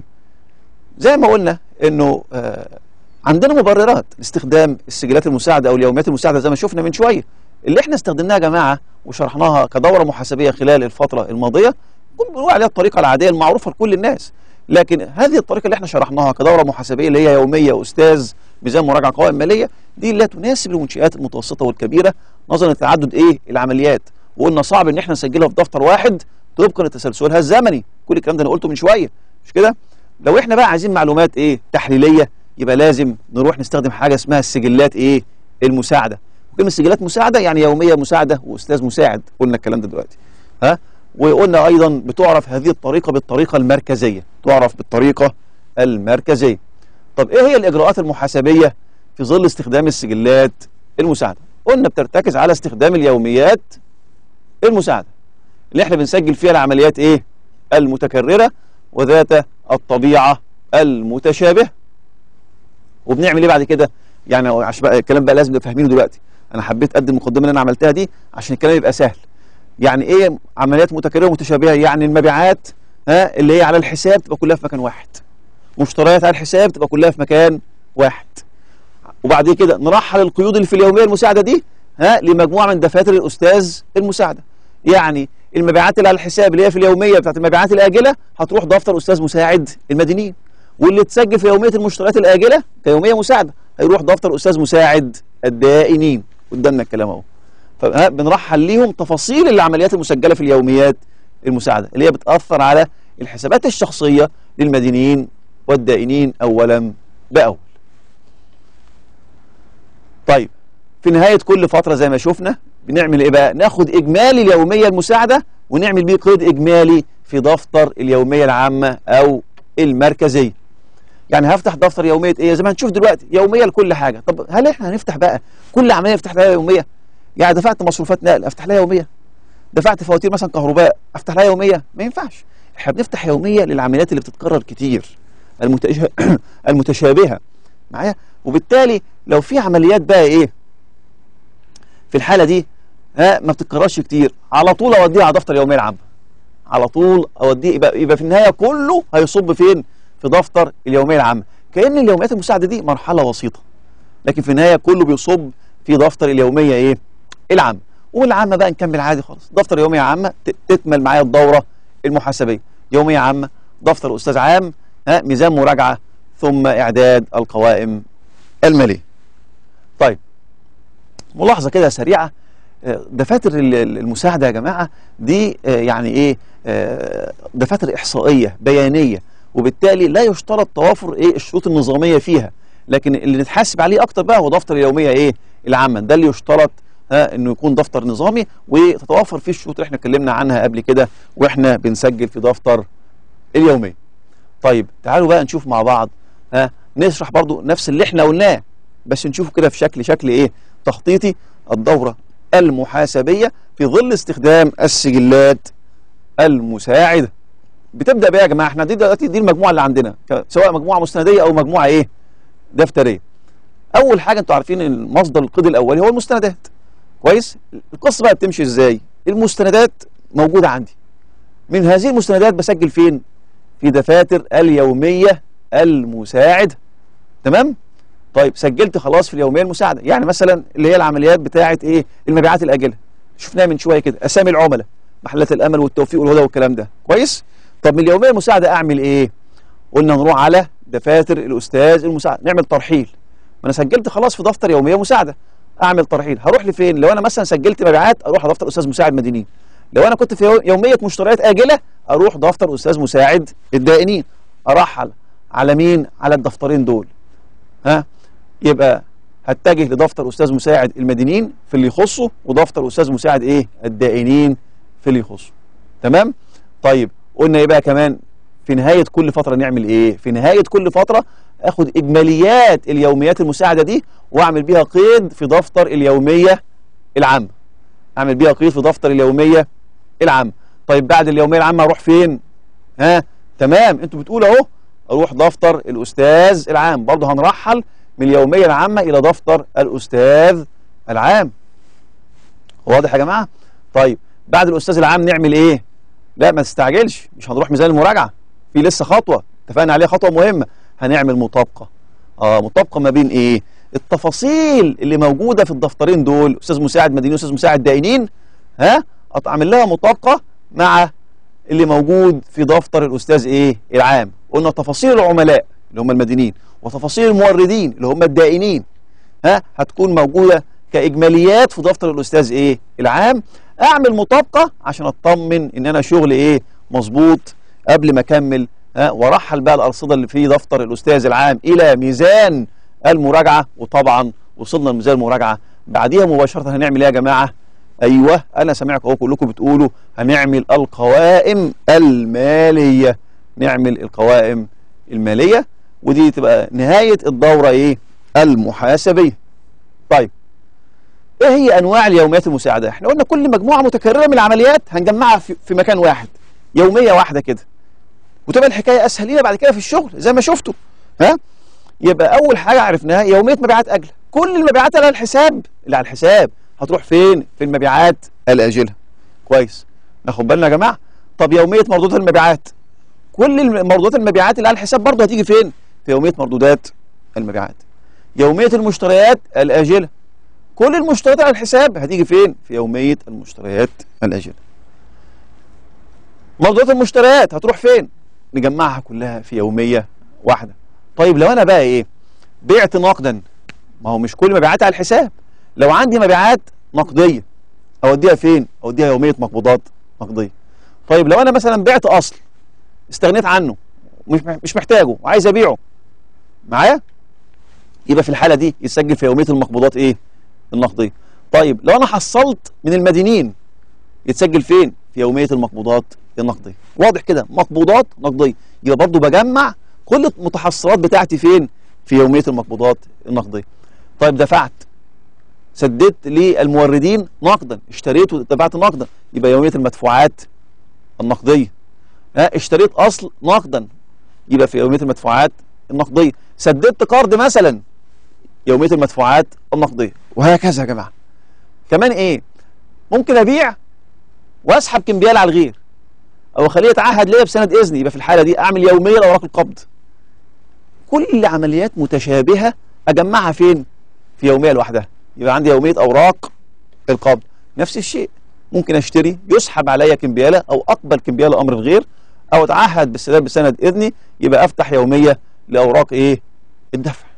زي ما قلنا انه آه عندنا مبررات لاستخدام السجلات المساعده او اليوميات المساعده زي ما شفنا من شويه، اللي احنا استخدمناها يا جماعه وشرحناها كدوره محاسبيه خلال الفتره الماضيه، بنقول عليها الطريقه العاديه المعروفه لكل الناس. لكن هذه الطريقه اللي احنا شرحناها كدوره محاسبيه اللي هي يوميه استاذ ميزان مراجعه قوائم ماليه، دي لا تناسب المنشات المتوسطه والكبيره نظرا لتعدد ايه العمليات، وقلنا صعب ان احنا نسجلها في دفتر واحد طبقا لتسلسلها الزمني. كل الكلام ده انا قلته من شويه، مش كده؟ لو احنا بقى عايزين معلومات ايه تحليليه، يبقى لازم نروح نستخدم حاجه اسمها السجلات ايه المساعده. وكلمه سجلات مساعده يعني يوميه مساعده واستاذ مساعد، قلنا الكلام ده دلوقتي. ها، وقلنا ايضا بتعرف هذه الطريقه بالطريقه المركزيه، تعرف بالطريقه المركزيه. طب ايه هي الاجراءات المحاسبيه في ظل استخدام السجلات المساعده؟ قلنا بترتكز على استخدام اليوميات المساعده اللي احنا بنسجل فيها العمليات ايه المتكرره وذات الطبيعه المتشابهه. وبنعمل ايه بعد كده؟ يعني عشان بقى الكلام بقى لازم نبقى فاهمينه دلوقتي، انا حبيت ادي المقدمه اللي انا عملتها دي عشان الكلام يبقى سهل. يعني ايه عمليات متكرره ومتشابهه؟ يعني المبيعات ها اللي هي على الحساب تبقى كلها في مكان واحد، مشتريات على الحساب تبقى كلها في مكان واحد، وبعد كده نرحل القيود اللي في اليوميه المساعده دي ها لمجموعه من دفاتر الاستاذ المساعده. يعني المبيعات اللي على الحساب اللي هي في اليوميه بتاعت المبيعات الاجله هتروح دفتر استاذ مساعد المدينين، واللي تسجل في يوميه المشتريات الاجله كيوميه مساعده هيروح دفتر استاذ مساعد الدائنين. قدامنا الكلام اهو. فبنرحل ليهم تفاصيل العمليات المسجله في اليوميات المساعده اللي هي بتاثر على الحسابات الشخصيه للمدينين والدائنين اولا باول. طيب في نهايه كل فتره زي ما شفنا بنعمل ايه بقى؟ ناخد اجمالي اليوميه المساعده ونعمل بيه قيد اجمالي في دفتر اليوميه العامه او المركزيه. يعني هفتح دفتر يوميه ايه زي ما هنشوف دلوقتي، يوميه لكل حاجه. طب هل احنا هنفتح بقى كل عمليه نفتح لها يوميه؟ يعني دفعت مصروفات نقل افتح لها يوميه؟ دفعت فواتير مثلا كهرباء افتح لها يوميه؟ ما ينفعش. احنا بنفتح يوميه للعمليات اللي بتتكرر كتير المتش... المتشابهه معايا. وبالتالي لو في عمليات بقى ايه في الحاله دي ها ما بتتكررش كتير، على طول اوديها على دفتر اليوميه العامه، على طول اوديه. يبقى, يبقى في النهايه كله هيصب فين؟ في دفتر اليوميه العامه. كأن اليوميات المساعده دي مرحله بسيطه، لكن في النهايه كله بيصب في دفتر اليوميه ايه العامه. والعامه بقى نكمل عادي خالص، دفتر يوميه عامه تكمل معايا الدوره المحاسبيه، يوميه عامه، دفتر استاذ عام، ها ميزان مراجعه، ثم اعداد القوائم الماليه. طيب ملاحظه كده سريعه، دفاتر المساعده يا جماعه دي يعني ايه؟ دفاتر احصائيه بيانيه، وبالتالي لا يشترط توافر ايه الشروط النظاميه فيها، لكن اللي نتحاسب عليه اكتر بقى هو دفتر اليوميه ايه العامه، ده اللي يشترط ها انه يكون دفتر نظامي وتتوفر فيه الشروط اللي احنا اتكلمنا عنها قبل كده واحنا بنسجل في دفتر اليوميه. طيب تعالوا بقى نشوف مع بعض، ها نشرح برضو نفس اللي احنا قلناه بس نشوفه كده في شكل شكل ايه تخطيطي، الدوره المحاسبيه في ظل استخدام السجلات المساعده. بتبدا بايه يا جماعه؟ احنا دي دلوقتي دي المجموعه اللي عندنا، سواء مجموعه مستنديه او مجموعه ايه؟ دفتريه. اول حاجه انتوا عارفين ان مصدر القيد الاولي هو المستندات. كويس؟ القصه بقى بتمشي ازاي؟ المستندات موجوده عندي. من هذه المستندات بسجل فين؟ في دفاتر اليوميه المساعده. تمام؟ طيب سجلت خلاص في اليوميه المساعده، يعني مثلا اللي هي العمليات بتاعه ايه؟ المبيعات الاجله. شفناها من شويه كده، اسامي العملاء، محلات الامل والتوفيق والهدى والكلام ده. كويس؟ طب من اليوميه المساعده اعمل ايه؟ قلنا نروح على دفاتر الاستاذ المساعد، نعمل ترحيل. ما انا سجلت خلاص في دفتر يوميه مساعده، اعمل ترحيل. هروح لفين؟ لو انا مثلا سجلت مبيعات اروح على دفتر استاذ مساعد مدينين. لو انا كنت في يوميه مشتريات اجله اروح دفتر استاذ مساعد الدائنين. ارحل على مين؟ على الدفترين دول. ها؟ يبقى هتجه لدفتر استاذ مساعد المدينين في اللي يخصه، ودفتر استاذ مساعد ايه؟ الدائنين في اللي يخصه. تمام؟ طيب قلنا ايه بقى كمان؟ في نهايه كل فتره نعمل ايه؟ في نهايه كل فتره اخد اجماليات اليوميات المساعده دي واعمل بيها قيد في دفتر اليوميه العامه. اعمل بيها قيد في دفتر اليوميه العامه. طيب بعد اليوميه العامه اروح فين؟ ها؟ تمام، انتوا بتقولوا اهو اروح دفتر الاستاذ العام. برضه هنرحل من اليوميه العامه الى دفتر الاستاذ العام. واضح يا جماعه؟ طيب بعد الاستاذ العام نعمل ايه؟ لا ما تستعجلش، مش هنروح ميزان المراجعه، في لسه خطوه اتفقنا عليها، خطوه مهمه. هنعمل مطابقه. اه مطابقه ما بين ايه؟ التفاصيل اللي موجوده في الدفترين دول، استاذ مساعد مدنيين واستاذ مساعد دائنين، ها؟ اعمل لها مطابقه مع اللي موجود في دفتر الاستاذ ايه؟ العام. قلنا تفاصيل العملاء اللي هم المدينين وتفاصيل الموردين اللي هم الدائنين، ها؟ هتكون موجوده كاجماليات في دفتر الاستاذ ايه؟ العام. اعمل مطابقه عشان اطمن ان انا شغل ايه؟ مظبوط قبل ما اكمل، ها؟ وارحل بقى الارصده اللي في دفتر الاستاذ العام الى ميزان المراجعه. وطبعا وصلنا لميزان المراجعه، بعديها مباشره هنعمل ايه يا جماعه؟ ايوه انا سامعكم اهو كلكم بتقولوا هنعمل القوائم الماليه. نعمل القوائم الماليه، ودي تبقى نهايه الدوره ايه؟ المحاسبيه. طيب ايه هي انواع اليوميات المساعده؟ احنا قلنا كل مجموعه متكرره من العمليات هنجمعها في, في مكان واحد، يوميه واحده كده، وتبقى الحكايه اسهل لينا بعد كده في الشغل زي ما شفتوا. ها؟ يبقى اول حاجه عرفناها يوميه مبيعات اجله. كل المبيعات اللي على الحساب اللي على الحساب هتروح فين؟ في المبيعات الاجله. كويس؟ ناخد بالنا يا جماعه. طب يوميه مردودات المبيعات، كل مردودات المبيعات اللي على الحساب برضه هتيجي فين؟ في يوميه مردودات المبيعات. يوميه المشتريات الاجله، كل المشتريات على الحساب هتيجي فين؟ في يوميه المشتريات الاجله. مردودات المشتريات هتروح فين؟ نجمعها كلها في يوميه واحده. طيب لو انا بقى ايه؟ بعت نقدا، ما هو مش كل مبيعاتي على الحساب. لو عندي مبيعات نقديه اوديها فين؟ اوديها يوميه مقبوضات نقديه. طيب لو انا مثلا بعت اصل استغنيت عنه مش مش محتاجه وعايز ابيعه معايا، يبقى في الحاله دي يتسجل في يوميه المقبوضات ايه؟ النقديه. طيب لو انا حصلت من المدينين يتسجل فين؟ في يوميه المقبوضات النقديه. واضح كده؟ مقبوضات نقديه، يبقى برضه بجمع كل المتحصلات بتاعتي فين؟ في يوميه المقبوضات النقديه. طيب دفعت، سددت للموردين نقدا، اشتريت ودفعت نقدا، يبقى يوميه المدفوعات النقديه. ها؟ اشتريت اصل نقدا، يبقى في يوميه المدفوعات النقديه. سددت قرض مثلا، يوميه المدفوعات النقديه. وهكذا يا جماعه. كمان ايه؟ ممكن ابيع واسحب كمبيال على الغير، او اخليه يتعهد ليا بسند اذني، يبقى في الحاله دي اعمل يوميه لاوراق القبض. كل عمليات متشابهه اجمعها فين؟ في يوميه لوحدها، يبقى عندي يوميه اوراق القبض. نفس الشيء، ممكن اشتري يسحب عليا كمبياله، او اقبل كمبياله امر الغير، او اتعهد بالسداد بسند اذني، يبقى افتح يوميه لاوراق ايه؟ الدفع.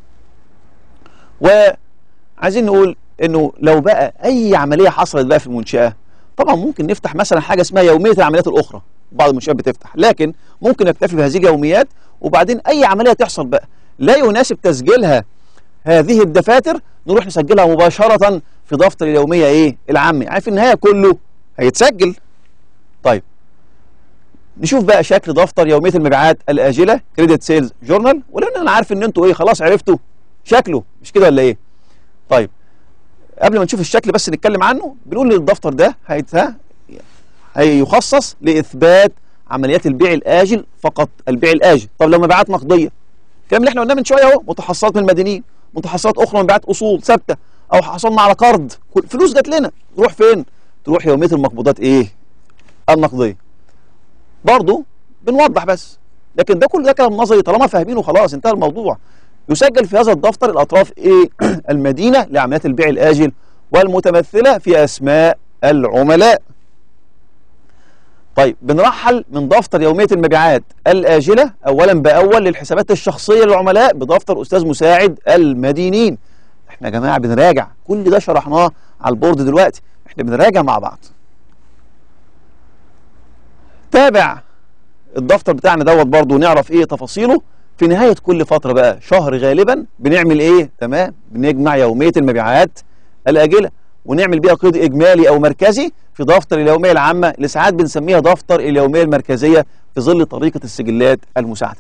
وعايزين نقول انه لو بقى اي عمليه حصلت بقى في المنشاه، طبعا ممكن نفتح مثلا حاجه اسمها يوميه العمليات الاخرى. بعض المنشآت بتفتح، لكن ممكن نكتفي بهذه اليوميات، وبعدين اي عمليه تحصل بقى لا يناسب تسجيلها هذه الدفاتر نروح نسجلها مباشره في دفتر اليوميه ايه؟ العامه. يعني في النهايه كله هيتسجل. طيب نشوف بقى شكل دفتر يوميه المبيعات الاجله، كريدت سيلز جورنال، ولان انا عارف ان انتوا ايه خلاص عرفتوا شكله، مش كده ولا ايه؟ طيب قبل ما نشوف الشكل بس نتكلم عنه. بنقول ان الدفتر ده هيخصص لاثبات عمليات البيع الاجل فقط، البيع الاجل. طب لو مبيعات نقديه، الكلام اللي احنا قلناه من شويه اهو، متحصلات من المدينين، متحصلات اخرى من مبيعات اصول ثابته، او حصلنا على قرض، فلوس جات لنا، تروح فين؟ تروح يوميه المقبوضات ايه؟ النقديه. برضه بنوضح بس، لكن ده كل ده كلام نظري، طالما فاهمينه خلاص انتهى الموضوع. يسجل في هذا الدفتر الاطراف ايه؟ المدينه لعمليات البيع الاجل والمتمثله في اسماء العملاء. طيب بنرحل من دفتر يوميه المبيعات الاجله اولا باول للحسابات الشخصيه للعملاء بدفتر استاذ مساعد المدينين. احنا يا جماعه بنراجع كل ده، شرحناه على البورد دلوقتي، احنا بنراجع مع بعض. تابع الدفتر بتاعنا دوت برضه ونعرف ايه تفاصيله. في نهايه كل فتره بقى، شهر غالبا، بنعمل ايه؟ تمام، بنجمع يوميه المبيعات الاجله ونعمل بيها قيد اجمالي او مركزي في دفتر اليوميه العامه اللي ساعات بنسميها دفتر اليوميه المركزيه في ظل طريقه السجلات المساعده.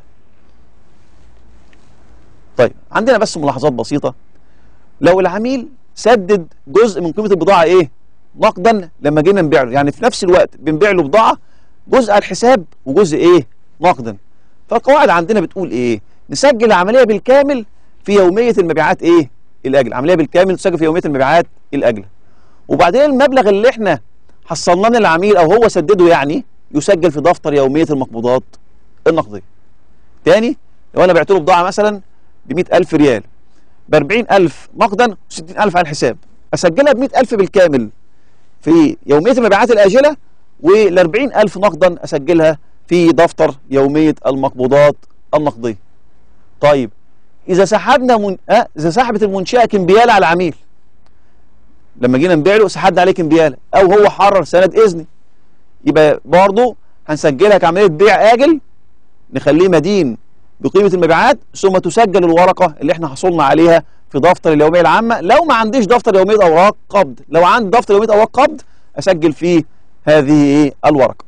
طيب عندنا بس ملاحظات بسيطه. لو العميل سدد جزء من قيمه البضاعه ايه؟ نقدا لما جينا نبيع له، يعني في نفس الوقت بنبيع له بضاعه جزء على الحساب وجزء ايه؟ نقدا. فالقواعد عندنا بتقول ايه؟ نسجل العمليه بالكامل في يوميه المبيعات ايه؟ الاجله، عمليه بالكامل تسجل في يوميه المبيعات الاجله. وبعدين المبلغ اللي احنا حصلناه من العميل او هو سدده يعني يسجل في دفتر يوميه المقبوضات النقديه. تاني، لو انا بعت له بضاعه مثلا ب مئة ألف ريال، ب أربعين ألف نقدا وستين ألف على الحساب، اسجلها ب مئة ألف بالكامل في يوميه المبيعات الاجله، وال أربعين ألف نقدا اسجلها في دفتر يوميه المقبوضات النقديه. طيب اذا سحبنا من... أه؟ اذا سحبت المنشاه كمبياله على العميل، لما جينا نبيع له سحبنا عليه كمبياله، او هو حرر سند اذني، يبقى برضه هنسجلها كعمليه بيع اجل، نخليه مدين بقيمه المبيعات، ثم تسجل الورقه اللي احنا حصلنا عليها في دفتر اليوميه العامه. لو ما عنديش دفتر يوميه اوراق قبض، لو عندي دفتر يوميه اوراق قبض اسجل فيه هذه ايه؟ الورقه.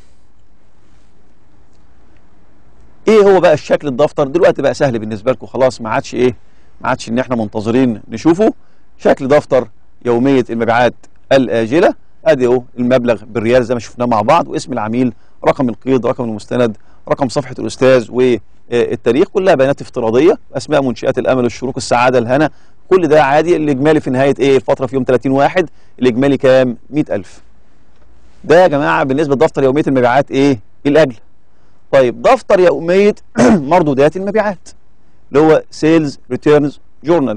ايه هو بقى الشكل الدفتر؟ دلوقتي بقى سهل بالنسبه لكم خلاص، ما عادش ايه؟ ما عادش ان احنا منتظرين نشوفه. شكل دفتر يوميه المبيعات الاجله، ادي اهو المبلغ بالريال زي ما شفناه مع بعض، واسم العميل، رقم القيد، رقم المستند، رقم صفحه الاستاذ، والتاريخ، كلها بيانات افتراضيه، اسماء منشات الامل، الشروق، السعاده، الهنا، كل ده عادي. الاجمالي في نهايه ايه؟ الفتره في يوم ثلاثين واحد، الاجمالي كام؟ مئة ألف. ده يا جماعه بالنسبه لدفتر يوميه المبيعات ايه؟ الاجله. طيب دفتر يوميه مردودات المبيعات اللي هو سيلز ريتيرنز جورنال.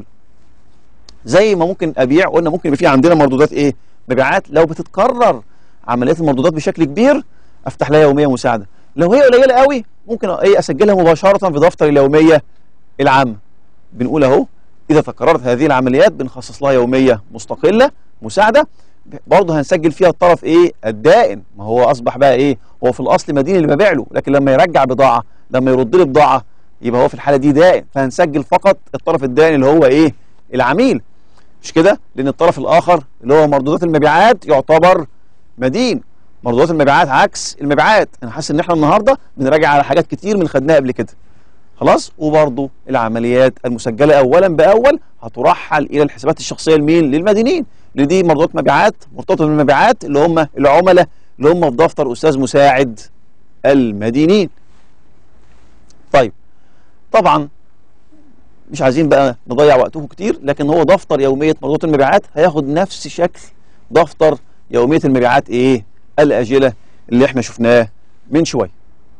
زي ما ممكن ابيع، قلنا ممكن يبقى في عندنا مردودات ايه؟ مبيعات. لو بتتكرر عمليات المردودات بشكل كبير افتح لها يوميه مساعده. لو هي قليله قوي ممكن ايه؟ اسجلها مباشره في دفتر اليوميه العامه. بنقول اهو اذا تكررت هذه العمليات بنخصص لها يوميه مستقله مساعده، برضه هنسجل فيها الطرف ايه؟ الدائن. ما هو اصبح بقى ايه؟ هو في الاصل مدين اللي ببيع له، لكن لما يرجع بضاعه، لما يرد لي بضاعه، يبقى هو في الحاله دي دائن، فهنسجل فقط الطرف الدائن اللي هو ايه؟ العميل. مش كده؟ لان الطرف الاخر اللي هو مردودات المبيعات يعتبر مدين. مردودات المبيعات عكس المبيعات. انا حاسس ان احنا النهارده بنراجع على حاجات كتير من خدناها قبل كده. خلاص؟ وبرضه العمليات المسجله اولا باول هترحل الى الحسابات الشخصيه لمين؟ للمدينين. اللي دي مردودات مبيعات مرتبطه بالمبيعات اللي هم العملاء اللي هم في دفتر استاذ مساعد المدينين. طيب طبعا مش عايزين بقى نضيع وقتكم كتير، لكن هو دفتر يوميه مردودات المبيعات هياخد نفس شكل دفتر يوميه المبيعات ايه؟ الاجله اللي احنا شفناه من شويه.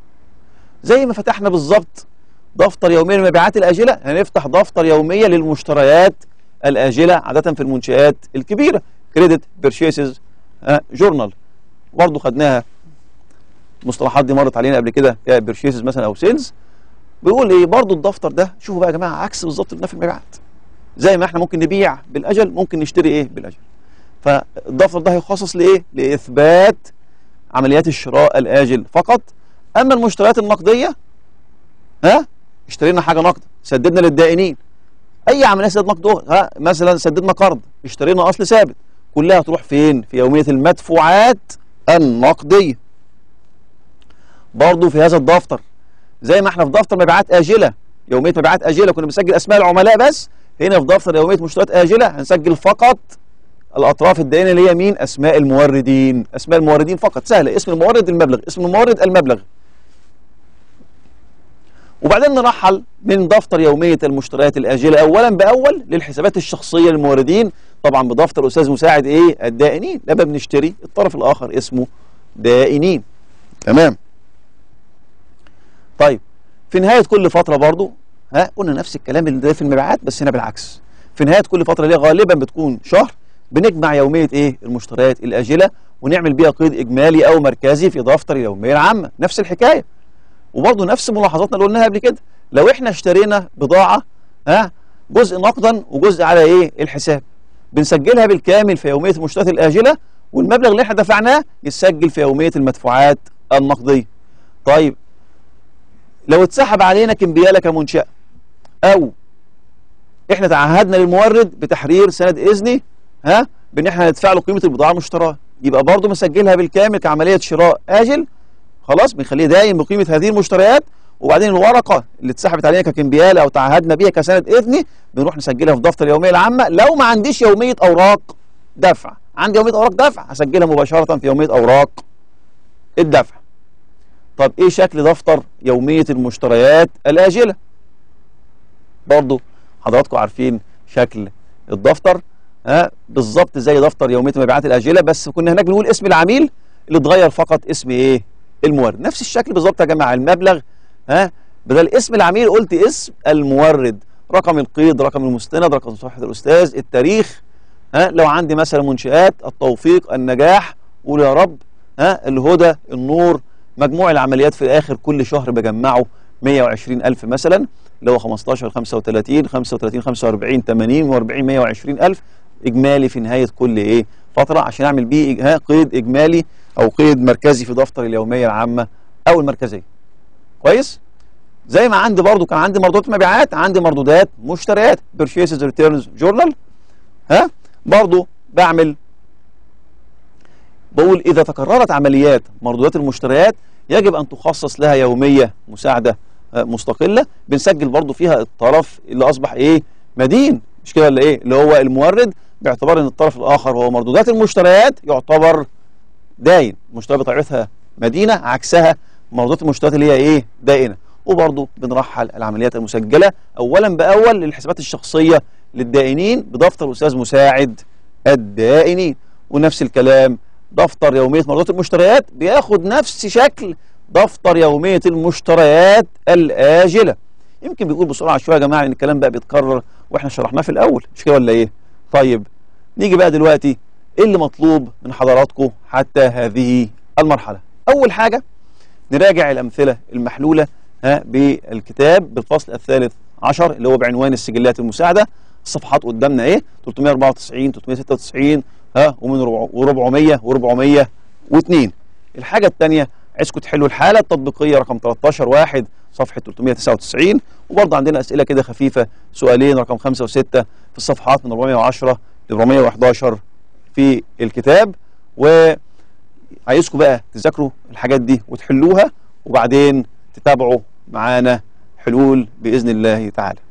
زي ما فتحنا بالظبط دفتر يوميه المبيعات الاجله، هنفتح دفتر يوميه للمشتريات الاجله عاده في المنشآت الكبيره، كريدت بيرشيسز جورنال. برضه خدناها، المصطلحات دي مرت علينا قبل كده، بيرشيسز مثلا او سيلز. بيقول ايه برضه الدفتر ده؟ شوفوا بقى يا جماعه عكس بالظبط اللي في المبيعات. زي ما احنا ممكن نبيع بالاجل ممكن نشتري ايه؟ بالاجل. فالدفتر ده هيخصص لايه؟ لاثبات عمليات الشراء الاجل فقط. اما المشتريات النقديه، ها اشترينا حاجه نقد، سددنا للدائنين، اي عمليه سداد نقد، ها مثلا سددنا قرض، اشترينا اصل ثابت، كلها تروح فين؟ في يوميه المدفوعات النقديه. برضه في هذا الدفتر زي ما احنا في دفتر مبيعات اجله، يوميه مبيعات اجله كنا بنسجل اسماء العملاء بس، هنا في دفتر يوميه مشتريات اجله هنسجل فقط الاطراف الدائنه اللي هي مين؟ اسماء الموردين. اسماء الموردين فقط، سهله، اسم المورد المبلغ، اسم المورد المبلغ. وبعدين نرحل من دفتر يوميه المشتريات الاجله اولا باول للحسابات الشخصيه للموردين، طبعا بدفتر استاذ مساعد ايه؟ الدائنين. لما بنشتري الطرف الاخر اسمه دائنين. تمام. طيب في نهايه كل فتره برضو ها قلنا نفس الكلام اللي ده في المبيعات بس هنا بالعكس. في نهايه كل فتره اللي غالبا بتكون شهر بنجمع يوميه ايه؟ المشتريات الاجله ونعمل بيها قيد اجمالي او مركزي في دفتر اليوميه العامه. نفس الحكايه. وبرضه نفس ملاحظاتنا اللي قلناها قبل كده. لو احنا اشترينا بضاعه ها جزء نقدا وجزء على ايه؟ الحساب، بنسجلها بالكامل في يوميه المشتريات الاجله، والمبلغ اللي احنا دفعناه يتسجل في يوميه المدفوعات النقديه. طيب لو اتسحب علينا كمبياله كمنشأة او احنا تعهدنا للمورد بتحرير سند اذني ها بان احنا هندفع له قيمه البضاعه المشتراه، يبقى برضه مسجلها بالكامل كعمليه شراء اجل. خلاص بنخليه دايم بقيمه هذه المشتريات، وبعدين الورقه اللي اتسحبت علينا ككمبياله او تعهدنا بيها كسند اذني بنروح نسجلها في دفتر اليوميه العامه. لو ما عنديش يوميه اوراق دفع، عندي يوميه اوراق دفع هسجلها مباشره في يوميه اوراق الدفع. طب ايه شكل دفتر يوميه المشتريات الاجله؟ برضه حضراتكم عارفين شكل الدفتر ها بالظبط زي دفتر يوميه المبيعات الاجله، بس كنا هناك بنقول اسم العميل اللي اتغير فقط اسم ايه؟ المورد. نفس الشكل بالظبط يا جماعه. المبلغ ها بدل اسم العميل قلت اسم المورد، رقم القيد، رقم المستند، رقم صفحه الاستاذ، التاريخ. ها لو عندي مثلا منشآت، التوفيق، النجاح، قول يا رب، ها الهدى، النور، مجموع العمليات في الاخر كل شهر بجمعه مية وعشرين ألف مثلا، اللي هو خمستاشر خمسة وتلاتين خمسة وتلاتين خمسة وأربعين تمانين وأربعين مية وعشرين ألف اجمالي في نهايه كل ايه؟ فتره، عشان اعمل بيه ها قيد اجمالي او قيد مركزي في دفتر اليوميه العامه او المركزيه. كويس؟ زي ما عندي برضو كان عندي مردودات مبيعات، عندي مردودات مشتريات purchases returns journal. ها برضو بعمل بقول اذا تكررت عمليات مردودات المشتريات يجب ان تخصص لها يوميه مساعده مستقله، بنسجل برضو فيها الطرف اللي اصبح ايه؟ مدين، مش كده ولا ايه؟ اللي هو المورد، باعتبار ان الطرف الاخر هو مردودات المشتريات يعتبر داين، المشتريات بطبيعتها مدينه، عكسها مردودات المشتريات اللي هي ايه؟ دائنه. وبرضو بنرحل العمليات المسجله اولا باول للحسابات الشخصيه للدائنين بدفتر استاذ مساعد الدائنين. ونفس الكلام دفتر يوميه مردودات المشتريات بياخد نفس شكل دفتر يوميه المشتريات الاجله. يمكن بيقول بسرعه شويه يا جماعه ان الكلام بقى بيتكرر واحنا شرحناه في الاول، مش كده ولا ايه؟ طيب نيجي بقى دلوقتي ايه اللي مطلوب من حضراتكم حتى هذه المرحله؟ اول حاجه نراجع الامثله المحلوله ها بالكتاب بالفصل الثالث عشر اللي هو بعنوان السجلات المساعده. الصفحات قدامنا ايه؟ تلتمية وأربعة وتسعين تلتمية وستة وتسعين ها ومن أربعمية وأربعمية واثنين. الحاجه الثانيه عايزكم تحلوا الحاله التطبيقيه رقم تلتاشر واحد صفحه تلتمية وتسعة وتسعين، وبرضه عندنا اسئله كده خفيفه، سؤالين رقم خمسة وستة في الصفحات من أربعمية وعشرة ل أربعمية وحداشر في الكتاب. وعايزكم بقى تذاكروا الحاجات دي وتحلوها، وبعدين تتابعوا معانا حلول باذن الله تعالى.